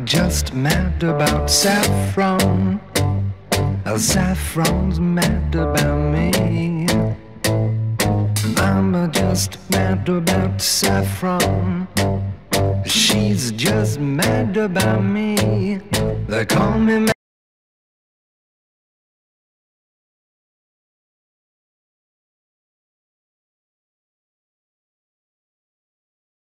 just mad about saffron. Saffron's mad about me. I'm just mad about saffron. She's just mad about me. They call me